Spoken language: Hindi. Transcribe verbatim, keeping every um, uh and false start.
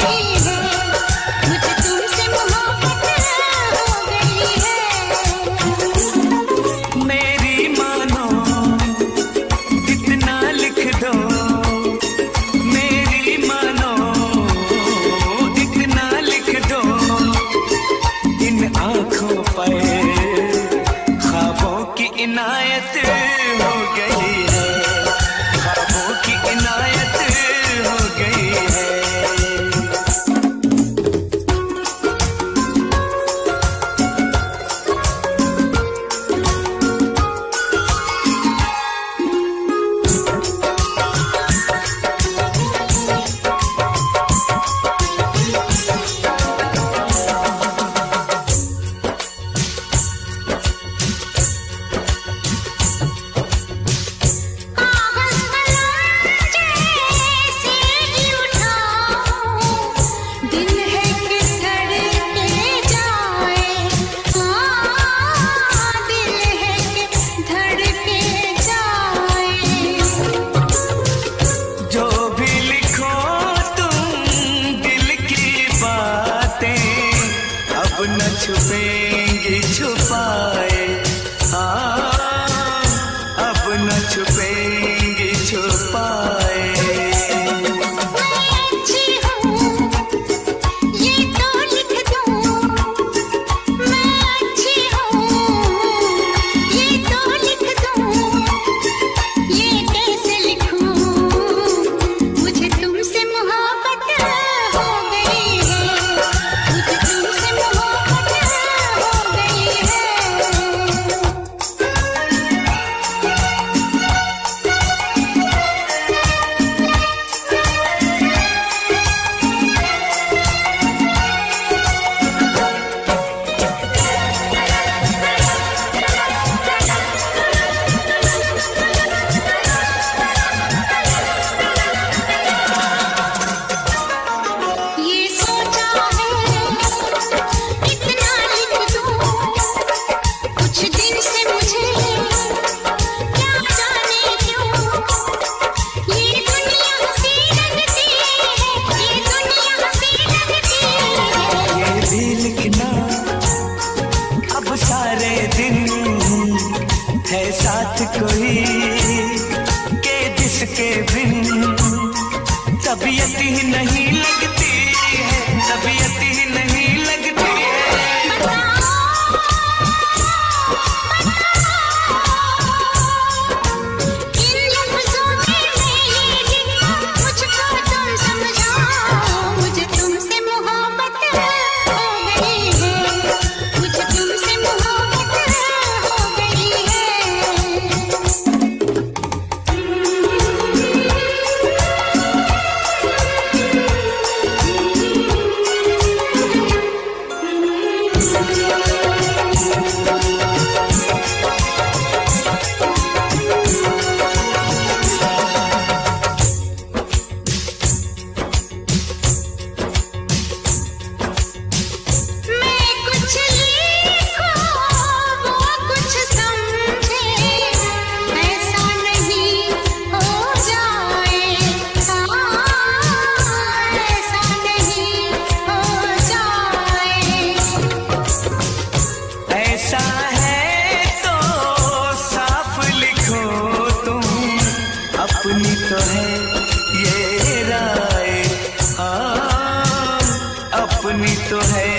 इनायत हो गई है, ख्वाबों की इनायत हो गई है। न छुपेंगे छुपाए, हाँ अब न छुपेंगे छुपाए। अब सारे दिन है साथ कोई के जिसके बिन तबीयत ही नहीं लगती है, तबीयत ही नहीं लगती है। इन लफ्ज़ों में मुझको तुम समझाओ, मुझे तुमसे मोहब्बत हो गई है, मुझे तुमसे मोहब्बत हो गई है। अपनी तो है ये राय, हाँ अपनी तो है